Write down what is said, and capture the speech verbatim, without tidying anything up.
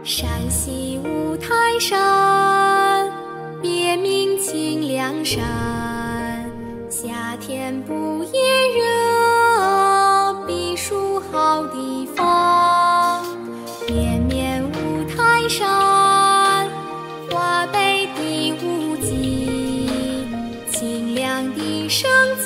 山西五台山，别名清凉山。夏天不炎热，避暑好地方。绵绵五台山，华北第五极，清凉的生